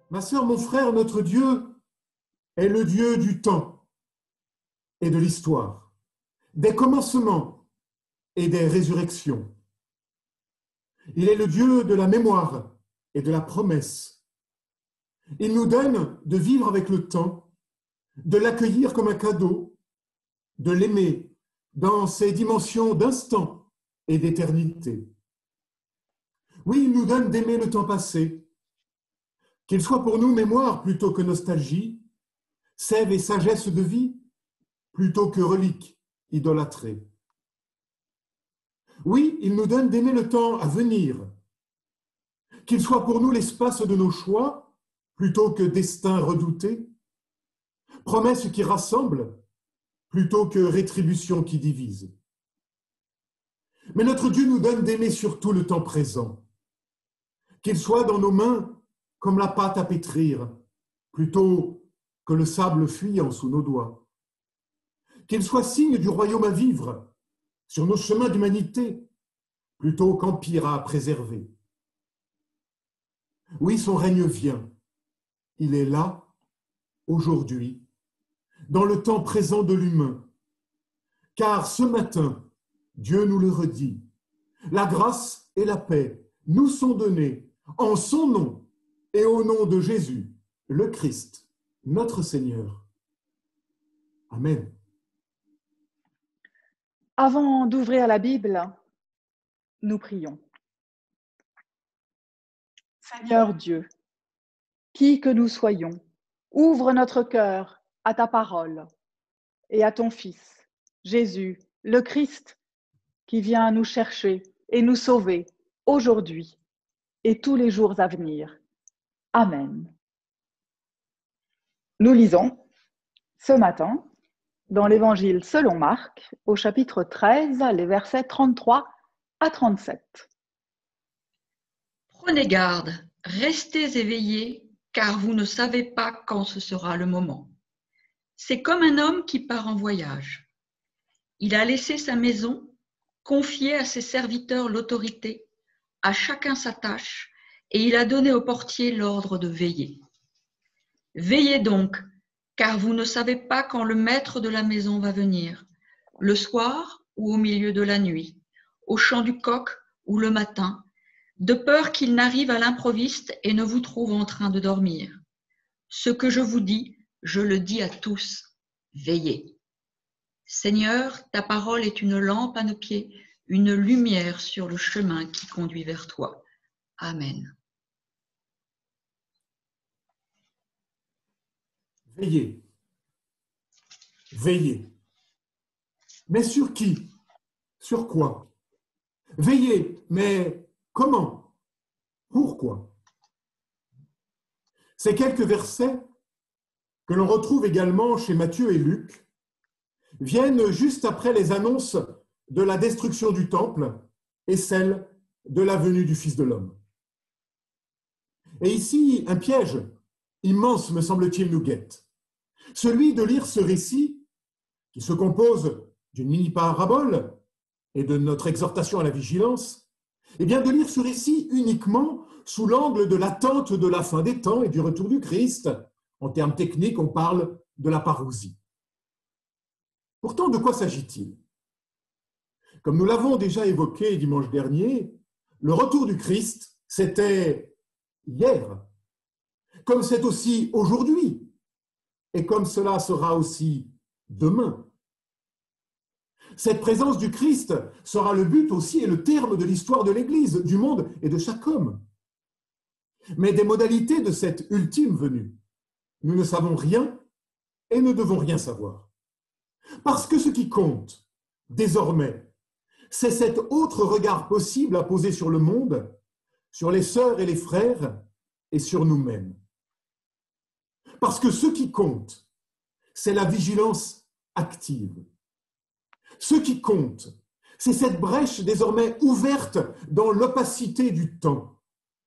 Ma sœur, mon frère, notre Dieu est le Dieu du temps et de l'histoire, des commencements et des résurrections. Il est le Dieu de la mémoire et de la promesse. Il nous donne de vivre avec le temps, de l'accueillir comme un cadeau, de l'aimer dans ses dimensions d'instant et d'éternité. Oui, il nous donne d'aimer le temps passé, qu'il soit pour nous mémoire plutôt que nostalgie, sève et sagesse de vie plutôt que relique idolâtrée. Oui, il nous donne d'aimer le temps à venir, qu'il soit pour nous l'espace de nos choix plutôt que destin redouté, promesse qui rassemble plutôt que rétribution qui divise. Mais notre Dieu nous donne d'aimer surtout le temps présent, qu'il soit dans nos mains comme la pâte à pétrir, plutôt que le sable fuyant sous nos doigts, qu'il soit signe du royaume à vivre sur nos chemins d'humanité, plutôt qu'empire à préserver. Oui, son règne vient, il est là, aujourd'hui, dans le temps présent de l'humain, car ce matin, Dieu nous le redit, la grâce et la paix nous sont données en son nom et au nom de Jésus, le Christ, notre Seigneur. Amen. Avant d'ouvrir la Bible, nous prions. Seigneur Dieu, qui que nous soyons, ouvre notre cœur à ta parole et à ton Fils, Jésus, le Christ, qui vient nous chercher et nous sauver aujourd'hui et tous les jours à venir. Amen. Nous lisons ce matin dans l'Évangile selon Marc, au chapitre 13, les versets 33 à 37. Prenez garde, restez éveillés, car vous ne savez pas quand ce sera le moment. C'est comme un homme qui part en voyage. Il a laissé sa maison, confié à ses serviteurs l'autorité, à chacun sa tâche, et il a donné au portier l'ordre de veiller. Veillez donc, car vous ne savez pas quand le maître de la maison va venir, le soir ou au milieu de la nuit, au chant du coq ou le matin, de peur qu'il n'arrive à l'improviste et ne vous trouve en train de dormir. Ce que je vous dis, je le dis à tous, veillez. Seigneur, ta parole est une lampe à nos pieds, une lumière sur le chemin qui conduit vers toi. Amen. Veillez. Veillez. Mais sur qui? Sur quoi? Veillez, mais comment? Pourquoi? Ces quelques versets, que l'on retrouve également chez Matthieu et Luc, viennent juste après les annonces de la destruction du temple et celle de la venue du Fils de l'homme. Et ici, un piège immense, me semble-t-il, nous guette. Celui de lire ce récit, qui se compose d'une mini-parabole et de notre exhortation à la vigilance, et bien de lire ce récit uniquement sous l'angle de l'attente de la fin des temps et du retour du Christ. En termes techniques, on parle de la parousie. Pourtant, de quoi s'agit-il? Comme nous l'avons déjà évoqué dimanche dernier, le retour du Christ, c'était hier, comme c'est aussi aujourd'hui, et comme cela sera aussi demain. Cette présence du Christ sera le but aussi et le terme de l'histoire de l'Église, du monde et de chaque homme. Mais des modalités de cette ultime venue, nous ne savons rien et ne devons rien savoir. Parce que ce qui compte, désormais, c'est cet autre regard possible à poser sur le monde, sur les sœurs et les frères et sur nous-mêmes. Parce que ce qui compte, c'est la vigilance active. Ce qui compte, c'est cette brèche désormais ouverte dans l'opacité du temps.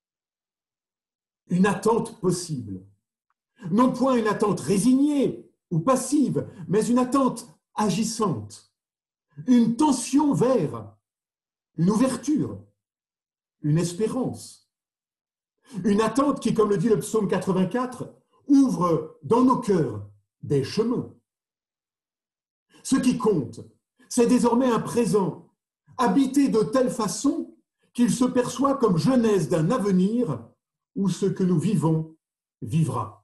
Une attente possible. Non point une attente résignée ou passive, mais une attente agissante. Une tension vers une ouverture, une espérance. Une attente qui, comme le dit le psaume 84, ouvre dans nos cœurs des chemins. Ce qui compte, c'est désormais un présent, habité de telle façon qu'il se perçoit comme genèse d'un avenir où ce que nous vivons vivra.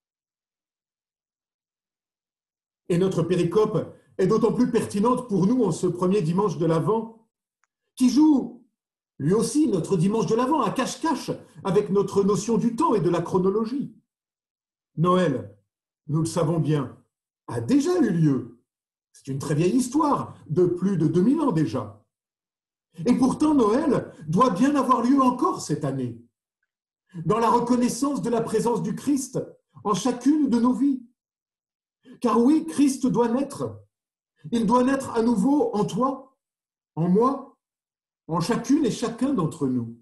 Et notre péricope est d'autant plus pertinente pour nous en ce premier dimanche de l'Avent, qui joue lui aussi notre dimanche de l'Avent à cache-cache avec notre notion du temps et de la chronologie. Noël, nous le savons bien, a déjà eu lieu. C'est une très vieille histoire, de plus de 2000 ans déjà. Et pourtant, Noël doit bien avoir lieu encore cette année, dans la reconnaissance de la présence du Christ en chacune de nos vies. Car oui, Christ doit naître. Il doit naître à nouveau en toi, en moi, en chacune et chacun d'entre nous.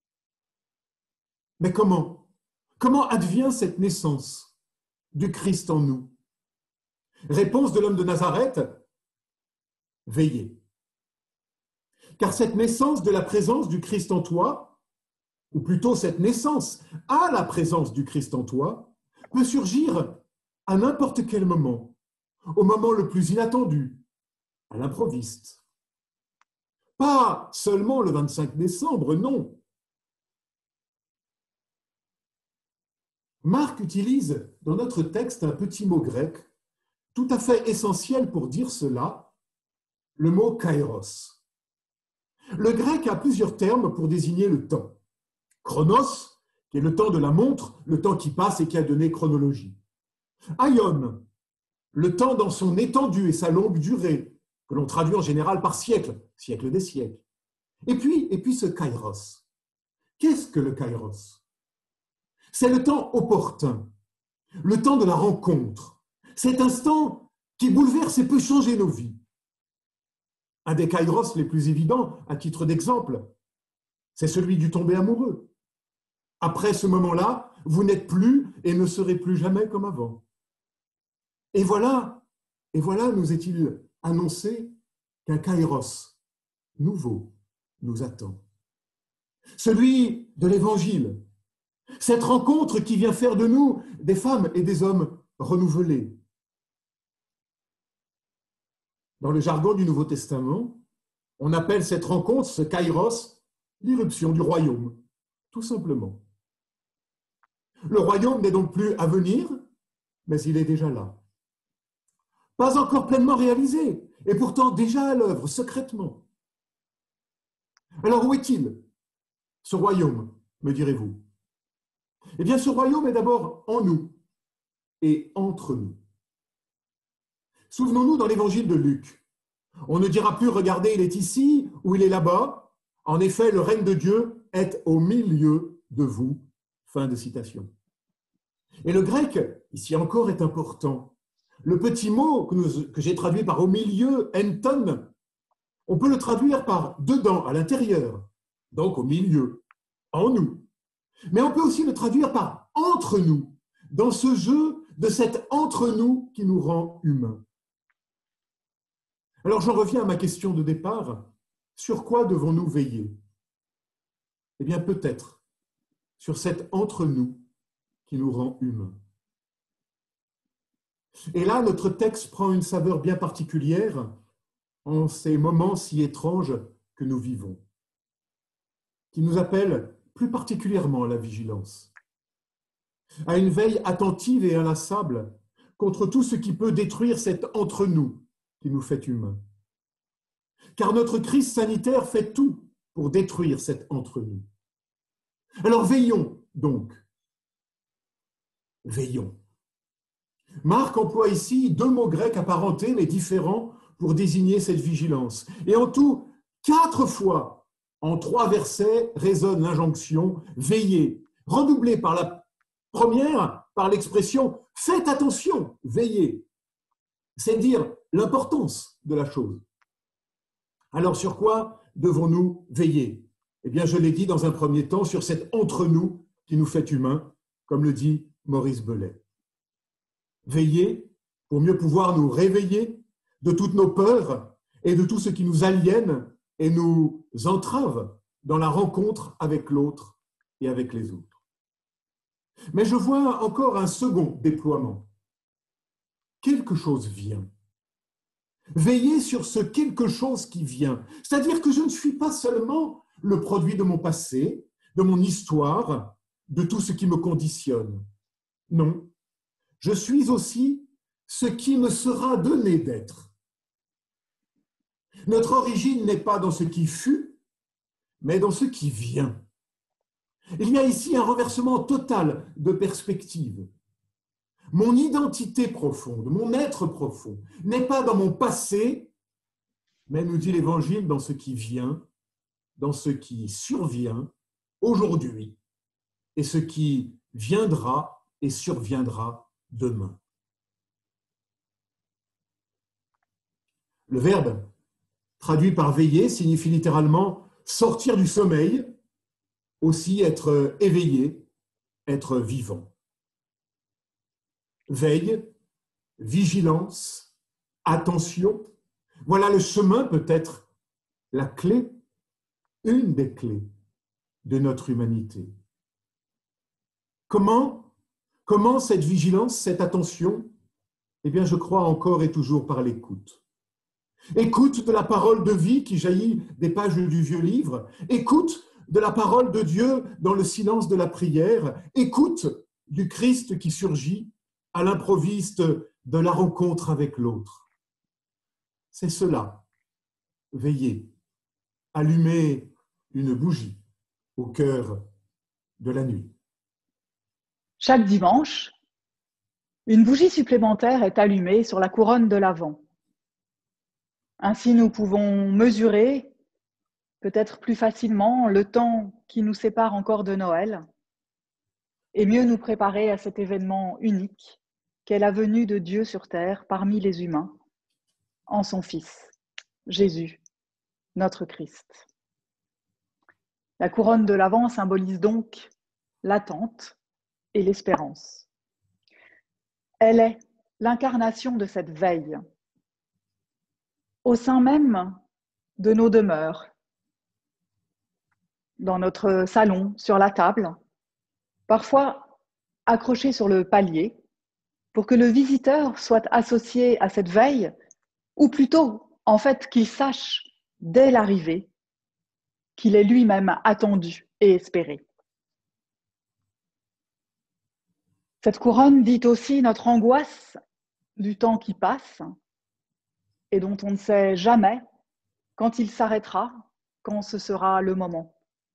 Mais comment? Comment advient cette naissance du Christ en nous? Réponse de l'homme de Nazareth, veillez. Car cette naissance de la présence du Christ en toi, ou plutôt cette naissance à la présence du Christ en toi, peut surgir à n'importe quel moment, au moment le plus inattendu, à l'improviste. Pas seulement le 25 décembre, non. Marc utilise dans notre texte un petit mot grec tout à fait essentiel pour dire cela, le mot kairos. Le grec a plusieurs termes pour désigner le temps. Chronos, qui est le temps de la montre, le temps qui passe et qui a donné chronologie. Aion, le temps dans son étendue et sa longue durée, que l'on traduit en général par siècle, siècle des siècles. Et puis ce kairos. Qu'est-ce que le kairos? C'est le temps opportun, le temps de la rencontre, cet instant qui bouleverse et peut changer nos vies. Un des kairos les plus évidents, à titre d'exemple, c'est celui du tombé amoureux. Après ce moment-là, vous n'êtes plus et ne serez plus jamais comme avant. Et voilà, nous est-il annoncé qu'un kairos nouveau nous attend. Celui de l'Évangile, cette rencontre qui vient faire de nous des femmes et des hommes renouvelés. Dans le jargon du Nouveau Testament, on appelle cette rencontre, ce kairos, l'irruption du royaume, tout simplement. Le royaume n'est donc plus à venir, mais il est déjà là. Pas encore pleinement réalisé, et pourtant déjà à l'œuvre, secrètement. Alors où est-il, ce royaume, me direz-vous? Eh bien, ce royaume est d'abord en nous et entre nous. Souvenons-nous dans l'évangile de Luc. On ne dira plus « regardez, il est ici » ou « il est là-bas ». En effet, le règne de Dieu est au milieu de vous. Fin de citation. Et le grec, ici encore, est important. Le petit mot que j'ai traduit par « au milieu », enton, on peut le traduire par « dedans », à l'intérieur, donc au milieu, en nous. Mais on peut aussi le traduire par « entre nous », dans ce jeu de cet « entre nous » qui nous rend humains. Alors j'en reviens à ma question de départ. Sur quoi devons-nous veiller? Eh bien peut-être sur cet « entre nous » qui nous rend humains. Et là, notre texte prend une saveur bien particulière en ces moments si étranges que nous vivons, qui nous appellent plus particulièrement à la vigilance, à une veille attentive et inlassable contre tout ce qui peut détruire cet entre-nous qui nous fait humains. Car notre crise sanitaire fait tout pour détruire cet entre-nous. Alors veillons donc. Veillons. Marc emploie ici deux mots grecs apparentés mais différents pour désigner cette vigilance. Et en tout, 4 fois, en 3 versets, résonne l'injonction « veillez », redoublée par la première, par l'expression « faites attention, veillez ». C'est dire l'importance de la chose. Alors sur quoi devons-nous veiller? Eh bien, je l'ai dit dans un premier temps, sur cet entre-nous qui nous fait humains, comme le dit Maurice Bellet. Veiller pour mieux pouvoir nous réveiller de toutes nos peurs et de tout ce qui nous aliène et nous entrave dans la rencontre avec l'autre et avec les autres. Mais je vois encore un second déploiement. Quelque chose vient. Veiller sur ce quelque chose qui vient. C'est-à-dire que je ne suis pas seulement le produit de mon passé, de mon histoire, de tout ce qui me conditionne. Non, je suis aussi ce qui me sera donné d'être. Notre origine n'est pas dans ce qui fut, mais dans ce qui vient. Il y a ici un renversement total de perspective. Mon identité profonde, mon être profond, n'est pas dans mon passé, mais, nous dit l'Évangile, dans ce qui vient, dans ce qui survient aujourd'hui, et ce qui viendra et surviendra demain. Le verbe, traduit par veiller, signifie littéralement sortir du sommeil, aussi être éveillé, être vivant. Veille, vigilance, attention, voilà le chemin, peut-être la clé, une des clés de notre humanité. Comment cette vigilance, cette attention? Eh bien, je crois encore et toujours par l'écoute. Écoute de la parole de vie qui jaillit des pages du vieux livre. Écoute de la parole de Dieu dans le silence de la prière. Écoute du Christ qui surgit à l'improviste de la rencontre avec l'autre. C'est cela, veiller, allumer une bougie au cœur de la nuit. Chaque dimanche, une bougie supplémentaire est allumée sur la couronne de l'Avent. Ainsi, nous pouvons mesurer, peut-être plus facilement, le temps qui nous sépare encore de Noël et mieux nous préparer à cet événement unique qu'est la venue de Dieu sur terre parmi les humains, en son Fils, Jésus, notre Christ. La couronne de l'Avent symbolise donc l'attente et l'espérance. Elle est l'incarnation de cette veille, au sein même de nos demeures, dans notre salon, sur la table, parfois accrochée sur le palier, pour que le visiteur soit associé à cette veille, ou plutôt, en fait, qu'il sache dès l'arrivée qu'il est lui-même attendu et espéré. Cette couronne dit aussi notre angoisse du temps qui passe et dont on ne sait jamais quand il s'arrêtera, quand ce sera le moment.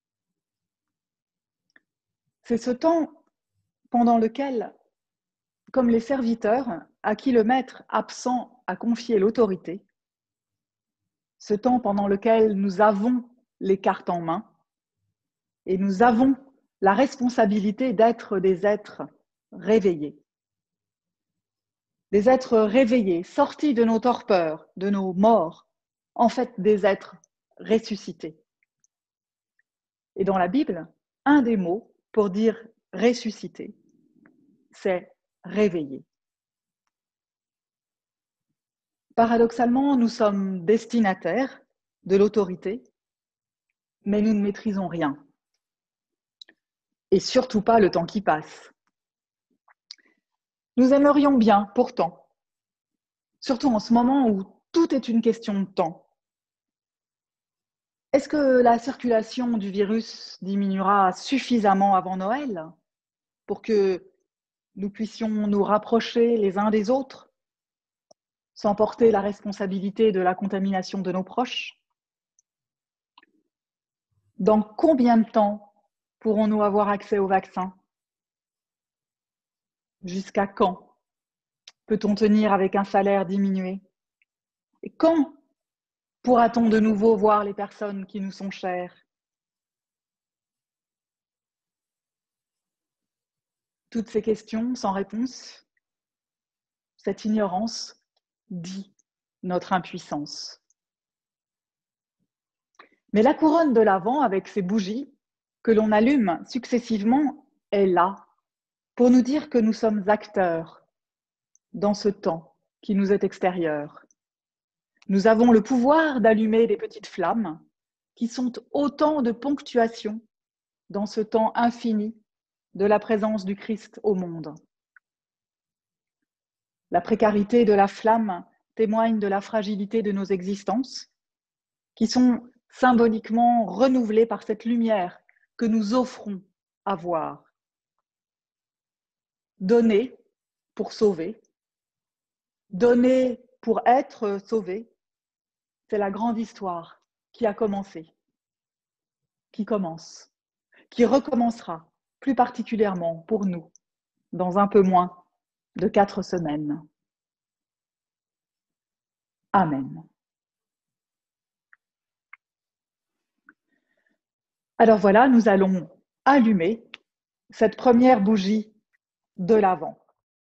C'est ce temps pendant lequel, comme les serviteurs à qui le maître absent a confié l'autorité, ce temps pendant lequel nous avons les cartes en main et nous avons la responsabilité d'être des êtres réveillés. Des êtres réveillés, sortis de nos torpeurs, de nos morts, en fait des êtres ressuscités. Et dans la Bible, un des mots pour dire ressuscité, c'est réveiller. Paradoxalement, nous sommes destinataires de l'autorité, mais nous ne maîtrisons rien. Et surtout pas le temps qui passe. Nous aimerions bien, pourtant, surtout en ce moment où tout est une question de temps. Est-ce que la circulation du virus diminuera suffisamment avant Noël pour que nous puissions nous rapprocher les uns des autres sans porter la responsabilité de la contamination de nos proches? Dans combien de temps pourrons-nous avoir accès au vaccin? Jusqu'à quand peut-on tenir avec un salaire diminué? Et quand pourra-t-on de nouveau voir les personnes qui nous sont chères? Toutes ces questions sans réponse, cette ignorance dit notre impuissance. Mais la couronne de l'Avent, avec ses bougies que l'on allume successivement, est là pour nous dire que nous sommes acteurs dans ce temps qui nous est extérieur. Nous avons le pouvoir d'allumer des petites flammes qui sont autant de ponctuations dans ce temps infini de la présence du Christ au monde. La précarité de la flamme témoigne de la fragilité de nos existences, qui sont symboliquement renouvelées par cette lumière que nous offrons à voir. Donner pour sauver, donner pour être sauvé, c'est la grande histoire qui a commencé, qui commence, qui recommencera plus particulièrement pour nous dans un peu moins de 4 semaines. Amen. Alors voilà, nous allons allumer cette première bougie de l'Avent.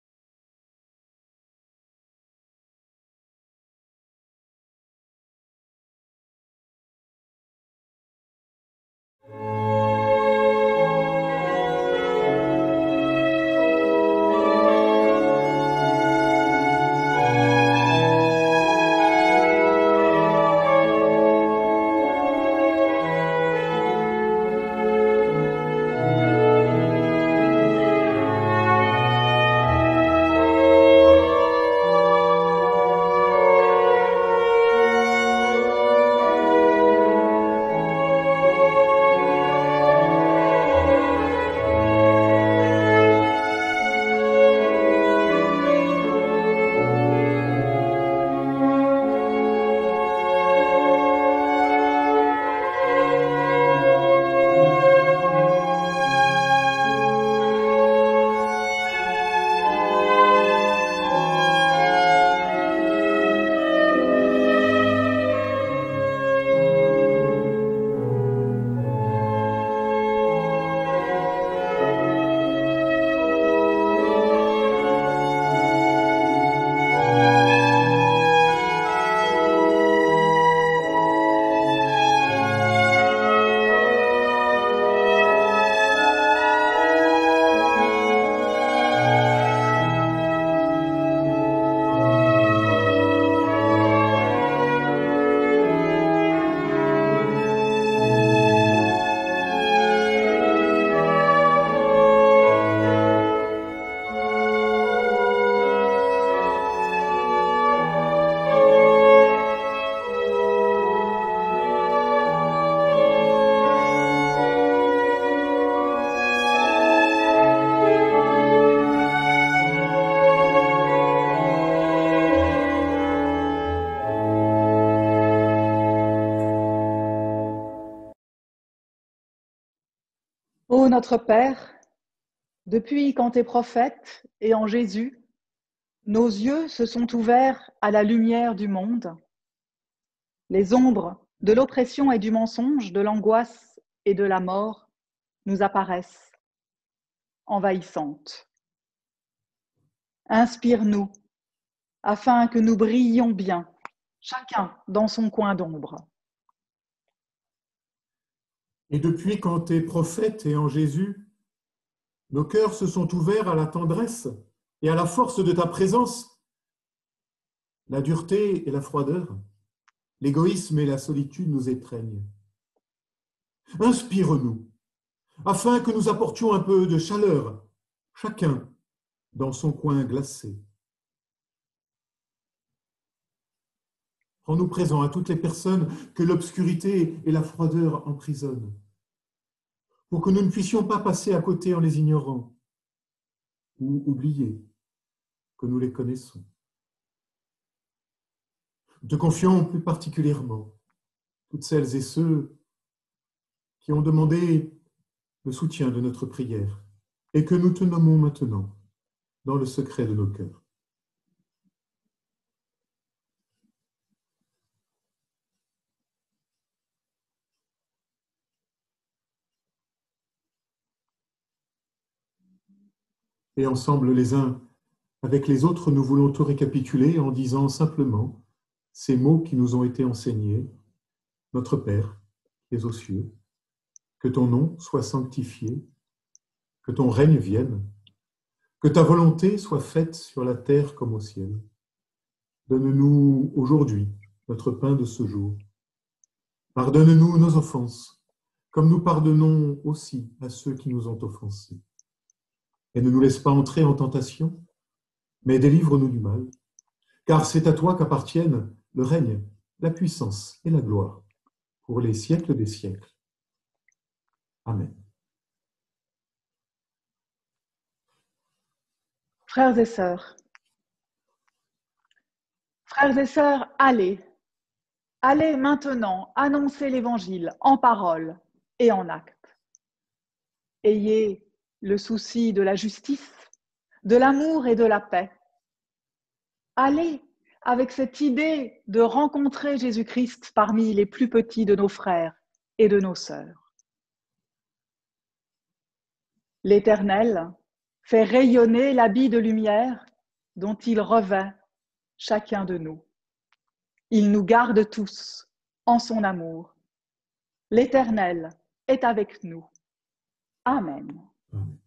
Ô notre Père, depuis quand t'es prophète et en Jésus, nos yeux se sont ouverts à la lumière du monde. Les ombres de l'oppression et du mensonge, de l'angoisse et de la mort nous apparaissent, envahissantes. Inspire-nous, afin que nous brillions bien, chacun dans son coin d'ombre. Et depuis quand t'es prophète et en Jésus, nos cœurs se sont ouverts à la tendresse et à la force de ta présence. La dureté et la froideur, l'égoïsme et la solitude nous étreignent. Inspire-nous, afin que nous apportions un peu de chaleur, chacun dans son coin glacé. Rends-nous présents à toutes les personnes que l'obscurité et la froideur emprisonnent, pour que nous ne puissions pas passer à côté en les ignorant ou oublier que nous les connaissons. Nous te confions plus particulièrement toutes celles et ceux qui ont demandé le soutien de notre prière et que nous te nommons maintenant dans le secret de nos cœurs. Et ensemble, les uns avec les autres, nous voulons tout récapituler en disant simplement ces mots qui nous ont été enseignés. Notre Père, qui es aux cieux, que ton nom soit sanctifié, que ton règne vienne, que ta volonté soit faite sur la terre comme au ciel. Donne-nous aujourd'hui notre pain de ce jour. Pardonne-nous nos offenses, comme nous pardonnons aussi à ceux qui nous ont offensés. et ne nous laisse pas entrer en tentation, mais délivre-nous du mal. Car c'est à toi qu'appartiennent le règne, la puissance et la gloire, pour les siècles des siècles. Amen. Frères et sœurs, allez maintenant annoncer l'Évangile en parole et en acte. Ayez le souci de la justice, de l'amour et de la paix. Allez avec cette idée de rencontrer Jésus-Christ parmi les plus petits de nos frères et de nos sœurs. L'Éternel fait rayonner l'habit de lumière dont il revêt chacun de nous. Il nous garde tous en son amour. L'Éternel est avec nous. Amen. Amen.